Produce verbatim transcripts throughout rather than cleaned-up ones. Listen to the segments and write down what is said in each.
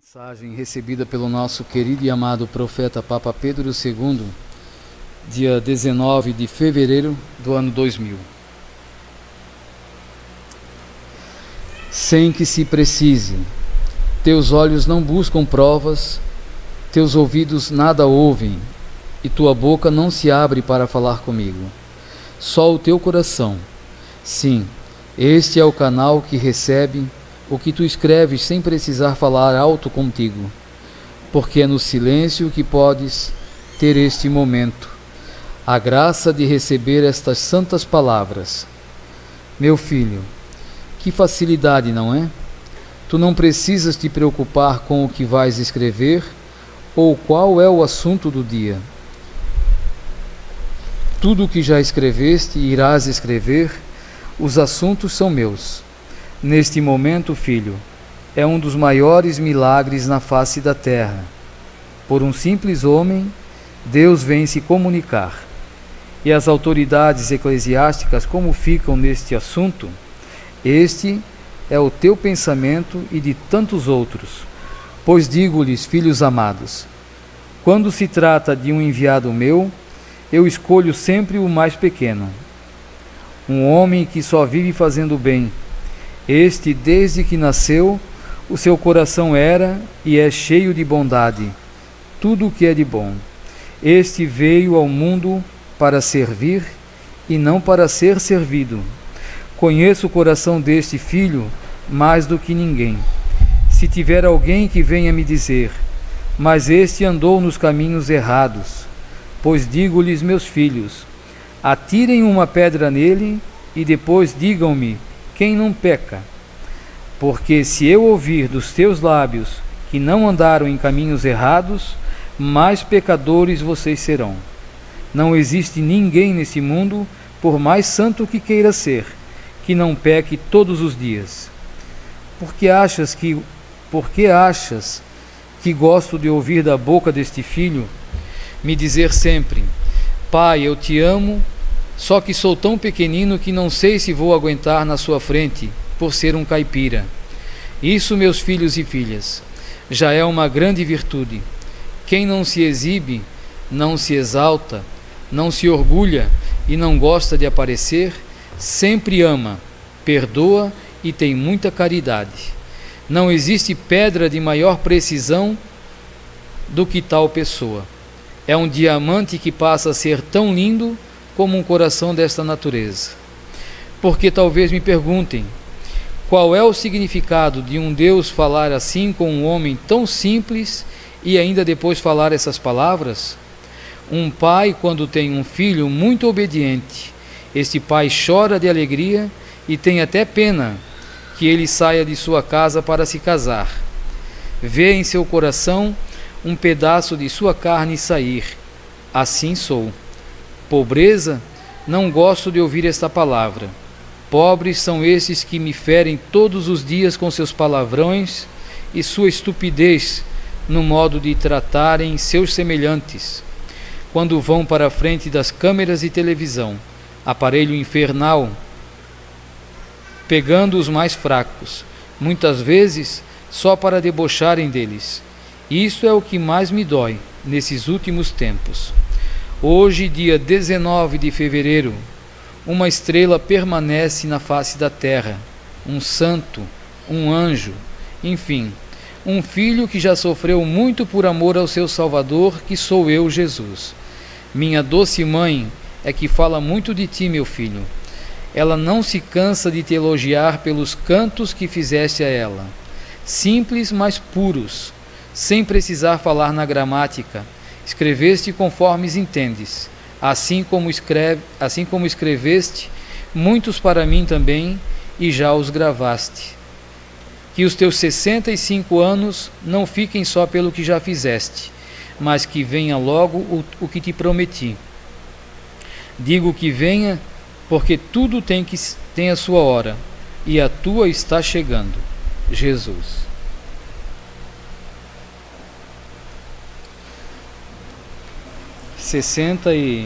Mensagem recebida pelo nosso querido e amado profeta Papa Pedro segundo, dia dezenove de fevereiro do ano dois mil. Sem que se precise, teus olhos não buscam provas, teus ouvidos nada ouvem, e tua boca não se abre para falar comigo. Só o teu coração, sim, este é o canal que recebe o que tu escreves sem precisar falar alto contigo, porque é no silêncio que podes ter este momento, a graça de receber estas santas palavras. Meu filho, que facilidade, não é? Tu não precisas te preocupar com o que vais escrever ou qual é o assunto do dia. Tudo o que já escreveste e irás escrever, os assuntos são meus. Neste momento, filho, é um dos maiores milagres na face da terra. Por um simples homem, Deus vem se comunicar. E as autoridades eclesiásticas, como ficam neste assunto? Este é o teu pensamento e de tantos outros. Pois digo-lhes, filhos amados, quando se trata de um enviado meu, eu escolho sempre o mais pequeno. Um homem que só vive fazendo bem. Este, desde que nasceu, o seu coração era e é cheio de bondade, tudo o que é de bom. Este veio ao mundo para servir e não para ser servido. Conheço o coração deste filho mais do que ninguém. Se tiver alguém que venha me dizer, mas este andou nos caminhos errados, pois digo-lhes, meus filhos, atirem uma pedra nele e depois digam-me, quem não peca? Porque se eu ouvir dos teus lábios que não andaram em caminhos errados, mais pecadores vocês serão. Não existe ninguém nesse mundo, por mais santo que queira ser, que não peque todos os dias. Por que achas que, por que achas que gosto de ouvir da boca deste filho me dizer sempre, Pai, eu te amo, só que sou tão pequenino que não sei se vou aguentar na sua frente, por ser um caipira. Isso, meus filhos e filhas, já é uma grande virtude. Quem não se exibe, não se exalta, não se orgulha e não gosta de aparecer, sempre ama, perdoa e tem muita caridade. Não existe pedra de maior precisão do que tal pessoa. É um diamante que passa a ser tão lindo como um coração desta natureza. Porque talvez me perguntem, qual é o significado de um Deus falar assim com um homem tão simples e ainda depois falar essas palavras? Um pai, quando tem um filho muito obediente, este pai chora de alegria e tem até pena que ele saia de sua casa para se casar. Vê em seu coração um pedaço de sua carne sair. Assim sou. Pobreza? Não gosto de ouvir esta palavra. Pobres são esses que me ferem todos os dias com seus palavrões e sua estupidez no modo de tratarem seus semelhantes. Quando vão para a frente das câmeras de televisão, aparelho infernal, pegando os mais fracos, muitas vezes só para debocharem deles. Isso é o que mais me dói nesses últimos tempos. Hoje, dia dezenove de fevereiro, uma estrela permanece na face da terra, um santo, um anjo, enfim, um filho que já sofreu muito por amor ao seu Salvador, que sou eu, Jesus. Minha doce mãe é que fala muito de ti, meu filho. Ela não se cansa de te elogiar pelos cantos que fizeste a ela, simples, mas puros, sem precisar falar na gramática. Escreveste conforme entendes, assim como, escreve, assim como escreveste muitos para mim também, e já os gravaste. Que os teus sessenta e cinco anos não fiquem só pelo que já fizeste, mas que venha logo o, o que te prometi. Digo que venha, porque tudo tem, que, tem a sua hora, e a tua está chegando. Jesus. Sessenta e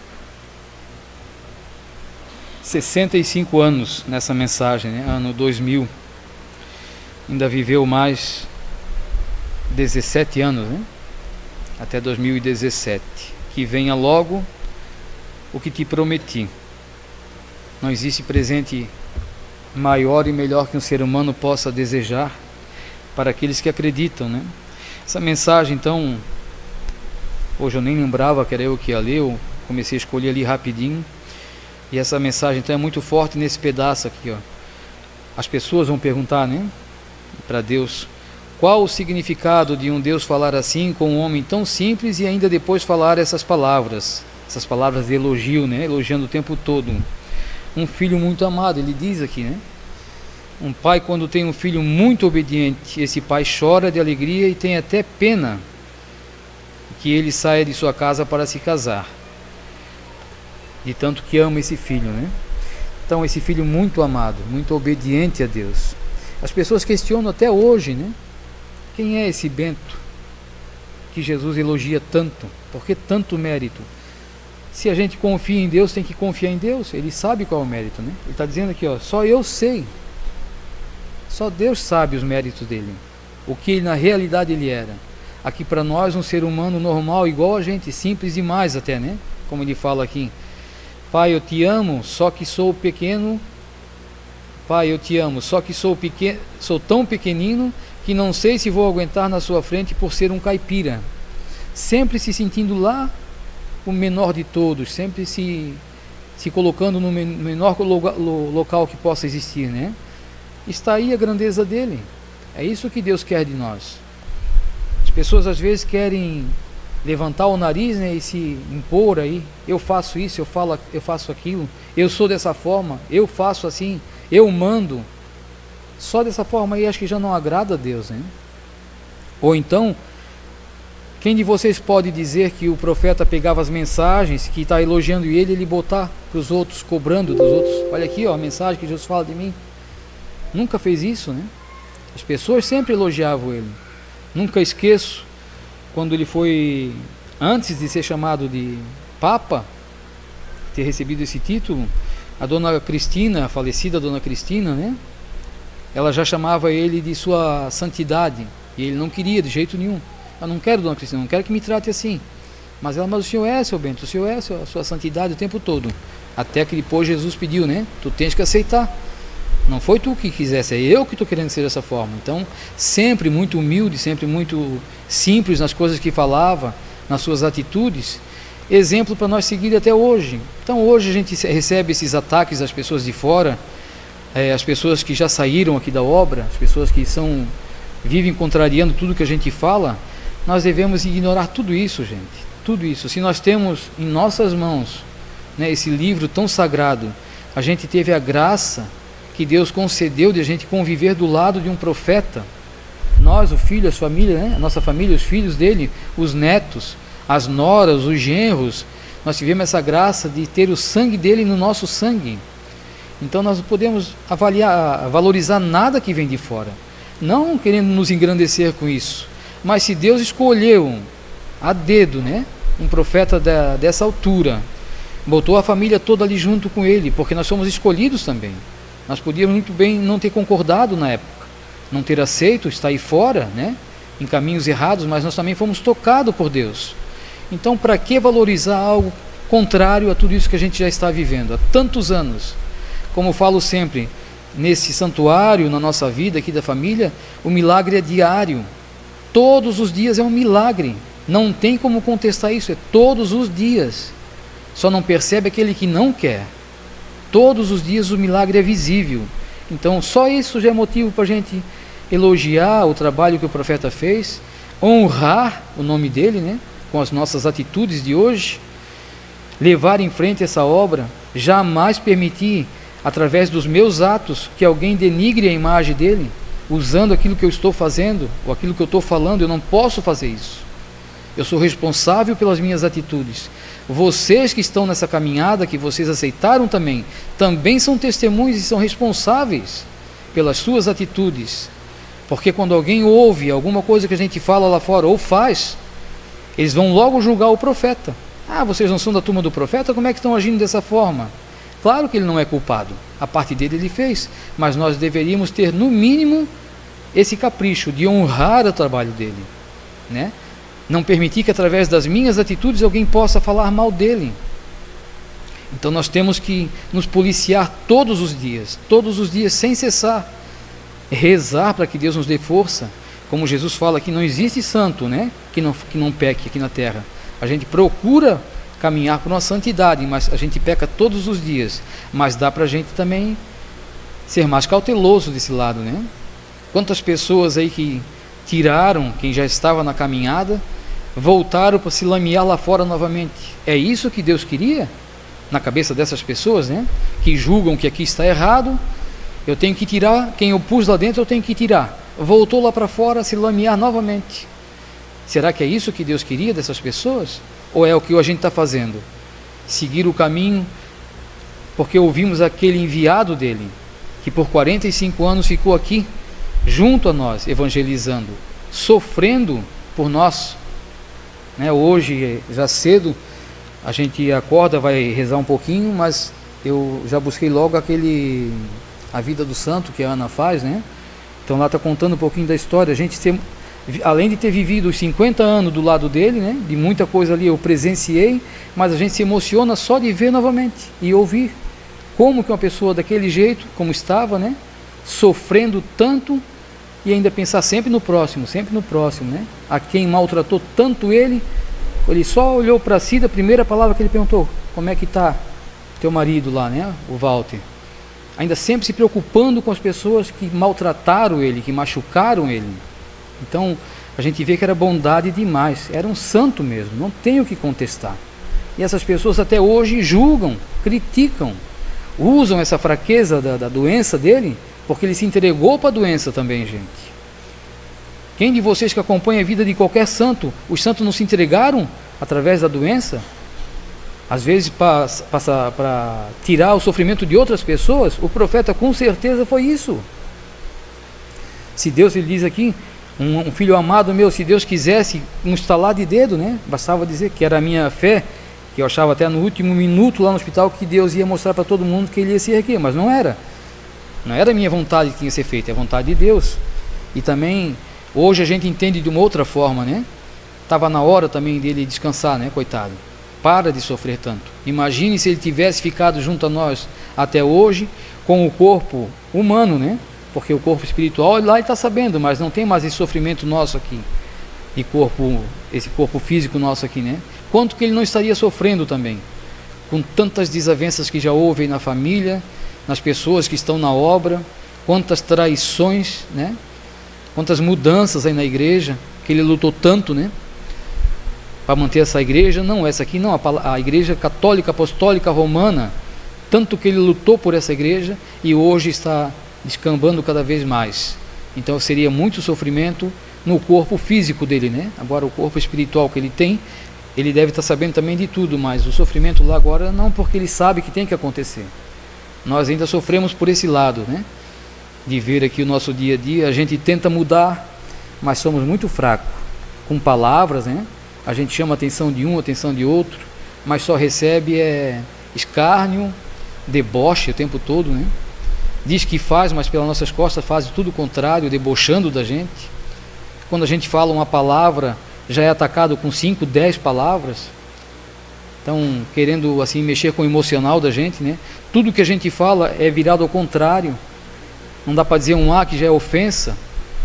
sessenta e cinco anos nessa mensagem, né? Ano dois mil. Ainda viveu mais dezessete anos, né? Até dois mil e dezessete. Que venha logo o que te prometi. Não existe presente maior e melhor que um ser humano possa desejar para aqueles que acreditam, né? Essa mensagem, então, hoje eu nem lembrava que era eu que ia ler, eu comecei a escolher ali rapidinho. E essa mensagem, então, é muito forte nesse pedaço aqui, ó. As pessoas vão perguntar, né, para Deus, qual o significado de um Deus falar assim com um homem tão simples e ainda depois falar essas palavras, essas palavras de elogio, né, elogiando o tempo todo. Um filho muito amado, ele diz aqui, né? Um pai, quando tem um filho muito obediente, esse pai chora de alegria e tem até pena que ele saia de sua casa para se casar, de tanto que ama esse filho, né? Então, esse filho muito amado, muito obediente a Deus. As pessoas questionam até hoje, né? Quem é esse Bento que Jesus elogia tanto? Por que tanto mérito? Se a gente confia em Deus, tem que confiar em Deus. Ele sabe qual é o mérito, né? Ele está dizendo aqui, ó, só eu sei. Só Deus sabe os méritos dele. O que na realidade ele era. Aqui para nós, um ser humano normal, igual a gente, simples demais até, né? Como ele fala aqui. Pai, eu te amo, só que sou pequeno. Pai, eu te amo, só que sou, pequeno, sou tão pequenino que não sei se vou aguentar na sua frente por ser um caipira. Sempre se sentindo lá o menor de todos, sempre se, se colocando no menor local que possa existir, né? Está aí a grandeza dele. É isso que Deus quer de nós. As pessoas às vezes querem levantar o nariz, né, e se impor aí. Eu faço isso, eu, falo, eu faço aquilo, eu sou dessa forma, eu faço assim, eu mando. Só dessa forma aí acho que já não agrada a Deus, né? Ou então, quem de vocês pode dizer que o profeta pegava as mensagens que está elogiando ele, ele botar para os outros, cobrando dos outros? Olha aqui, ó, a mensagem que Jesus fala de mim. Nunca fez isso, né? As pessoas sempre elogiavam ele. Nunca esqueço quando ele foi, antes de ser chamado de Papa, ter recebido esse título, a dona Cristina, a falecida dona Cristina, né? Ela já chamava ele de sua santidade, e ele não queria de jeito nenhum. Eu não quero, dona Cristina, não quero que me trate assim. Mas ela, mas o senhor é, seu Bento, o senhor é a sua santidade o tempo todo. Até que depois Jesus pediu, né? Tu tens que aceitar. Não foi tu que quisesse, é eu que estou querendo ser dessa forma. Então, sempre muito humilde, sempre muito simples nas coisas que falava, nas suas atitudes. Exemplo para nós seguir até hoje. Então, hoje a gente recebe esses ataques das pessoas de fora, é, as pessoas que já saíram aqui da obra, as pessoas que são, vivem contrariando tudo que a gente fala. Nós devemos ignorar tudo isso, gente. Tudo isso. Se nós temos em nossas mãos, né, esse livro tão sagrado, a gente teve a graça que Deus concedeu de a gente conviver do lado de um profeta. Nós, o filho, as famílias, né? A nossa família, os filhos dele, os netos, as noras, os genros, nós tivemos essa graça de ter o sangue dele no nosso sangue. Então nós não podemos avaliar, valorizar nada que vem de fora, não querendo nos engrandecer com isso, mas se Deus escolheu a dedo, né, um profeta da, dessa altura, botou a família toda ali junto com ele, porque nós somos escolhidos também. Nós podíamos muito bem não ter concordado na época, não ter aceito, estar aí fora, né, em caminhos errados, mas nós também fomos tocados por Deus. Então, para que valorizar algo contrário a tudo isso que a gente já está vivendo há tantos anos? Como eu falo sempre, nesse santuário, na nossa vida aqui da família, o milagre é diário. Todos os dias é um milagre. Não tem como contestar isso, é todos os dias. Só não percebe aquele que não quer. Todos os dias o milagre é visível. Então só isso já é motivo para a gente elogiar o trabalho que o profeta fez, honrar o nome dele, né, com as nossas atitudes de hoje, levar em frente essa obra, jamais permitir, através dos meus atos, que alguém denigre a imagem dele, usando aquilo que eu estou fazendo, ou aquilo que eu estou falando. Eu não posso fazer isso. Eu sou responsável pelas minhas atitudes. Vocês que estão nessa caminhada, que vocês aceitaram também, também são testemunhas e são responsáveis pelas suas atitudes. Porque quando alguém ouve alguma coisa que a gente fala lá fora ou faz, eles vão logo julgar o profeta. Ah, vocês não são da turma do profeta? Como é que estão agindo dessa forma? Claro que ele não é culpado. A parte dele ele fez. Mas nós deveríamos ter, no mínimo, esse capricho de honrar o trabalho dele. né? Não permitir que através das minhas atitudes alguém possa falar mal dele. Então nós temos que nos policiar todos os dias, todos os dias sem cessar, rezar para que Deus nos dê força. Como Jesus fala que não existe santo, né, que não, que não peque aqui na terra. A gente procura caminhar por uma santidade, mas a gente peca todos os dias. Mas dá para a gente também ser mais cauteloso desse lado, né? Quantas pessoas aí que tiraram quem já estava na caminhada, voltaram para se lamear lá fora novamente. É isso que Deus queria na cabeça dessas pessoas, né? Que julgam que aqui está errado, eu tenho que tirar, quem eu pus lá dentro eu tenho que tirar. Voltou lá para fora, se lamear novamente. Será que é isso que Deus queria dessas pessoas? Ou é o que a gente está fazendo? Seguir o caminho, porque ouvimos aquele enviado dele, que por quarenta e cinco anos ficou aqui, junto a nós, evangelizando, sofrendo por nós, né? Hoje, já cedo, a gente acorda, vai rezar um pouquinho, mas eu já busquei logo aquele, a vida do santo que a Ana faz, né? Então lá está contando um pouquinho da história. A gente, ter, além de ter vivido os cinquenta anos do lado dele, né? De muita coisa ali eu presenciei, mas a gente se emociona só de ver novamente e ouvir como que uma pessoa daquele jeito, como estava, né? Sofrendo tanto, e ainda pensar sempre no próximo, sempre no próximo, né? A quem maltratou tanto ele, ele só olhou para si, da primeira palavra que ele perguntou: como é que está teu marido lá, né? O Walter. Ainda sempre se preocupando com as pessoas que maltrataram ele, que machucaram ele. Então a gente vê que era bondade demais, era um santo mesmo, não tem o que contestar. E essas pessoas até hoje julgam, criticam, usam essa fraqueza da, da doença dele, porque ele se entregou para a doença também, gente. Quem de vocês que acompanha a vida de qualquer santo, os santos não se entregaram através da doença? Às vezes para tirar o sofrimento de outras pessoas. O profeta com certeza foi isso. Se Deus, ele diz aqui, um, um filho amado meu, se Deus quisesse um estalar de dedo, né? Bastava dizer que era a minha fé, que eu achava até no último minuto lá no hospital que Deus ia mostrar para todo mundo que ele ia se erguer, mas não era. Não era a minha vontade que tinha que ser feita, é a vontade de Deus. E também, hoje a gente entende de uma outra forma, né? Estava na hora também dele descansar, né? Coitado. Para de sofrer tanto. Imagine se ele tivesse ficado junto a nós até hoje, com o corpo humano, né? Porque o corpo espiritual, lá ele está sabendo, mas não tem mais esse sofrimento nosso aqui. E corpo, esse corpo físico nosso aqui, né? Quanto que ele não estaria sofrendo também? Com tantas desavenças que já houve aí na família, nas pessoas que estão na obra, quantas traições, né? Quantas mudanças aí na igreja, que ele lutou tanto, né? Para manter essa igreja, não, essa aqui não, a, a igreja católica, apostólica, romana, tanto que ele lutou por essa igreja e hoje está descambando cada vez mais. Então seria muito sofrimento no corpo físico dele, né? Agora o corpo espiritual que ele tem, ele deve estar sabendo também de tudo, mas o sofrimento lá agora não, porque ele sabe que tem que acontecer. Nós ainda sofremos por esse lado, né? De ver aqui o nosso dia a dia, a gente tenta mudar, mas somos muito fracos, com palavras, né? A gente chama a atenção de um, a atenção de outro, mas só recebe é, escárnio, deboche o tempo todo, né? Diz que faz, mas pelas nossas costas faz tudo o contrário, debochando da gente. Quando a gente fala uma palavra, já é atacado com cinco, dez palavras. Então, querendo assim mexer com o emocional da gente, né? Tudo que a gente fala é virado ao contrário. Não dá para dizer um A que já é ofensa.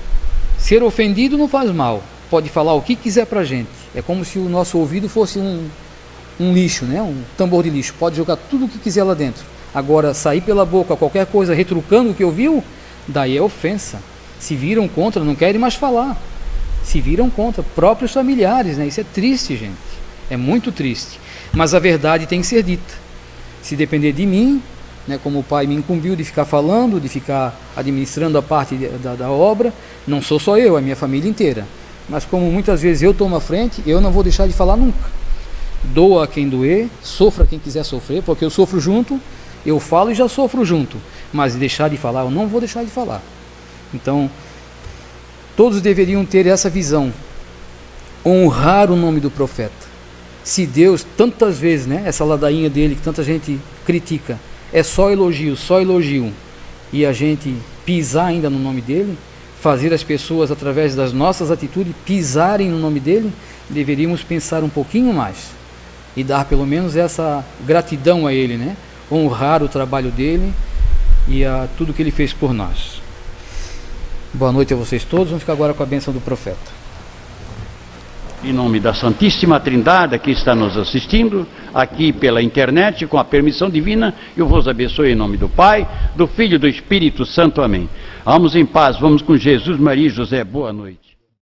Ser ofendido não faz mal. Pode falar o que quiser para a gente. É como se o nosso ouvido fosse um, um lixo, né? Um tambor de lixo. Pode jogar tudo o que quiser lá dentro. Agora, sair pela boca qualquer coisa retrucando o que ouviu, daí é ofensa. Se viram contra, não querem mais falar. Se viram contra, próprios familiares, né? Isso é triste, gente. É muito triste. Mas a verdade tem que ser dita. Se depender de mim, né, como o pai me incumbiu de ficar falando, de ficar administrando a parte da, da obra, não sou só eu, é a minha família inteira. Mas como muitas vezes eu tomo a frente, eu não vou deixar de falar nunca. Doa a quem doer, sofra quem quiser sofrer, porque eu sofro junto, eu falo e já sofro junto. Mas deixar de falar, eu não vou deixar de falar. Então, todos deveriam ter essa visão, honrar o nome do profeta. Se Deus, tantas vezes, né, essa ladainha dele que tanta gente critica, é só elogio, só elogio, e a gente pisar ainda no nome dele, fazer as pessoas, através das nossas atitudes, pisarem no nome dele, deveríamos pensar um pouquinho mais e dar pelo menos essa gratidão a ele, né? Honrar o trabalho dele e a tudo que ele fez por nós. Boa noite a vocês todos. Vamos ficar agora com a bênção do profeta. Em nome da Santíssima Trindade que está nos assistindo, aqui pela internet, com a permissão divina, eu vos abençoe em nome do Pai, do Filho e do Espírito Santo. Amém. Vamos em paz, vamos com Jesus, Maria e José. Boa noite.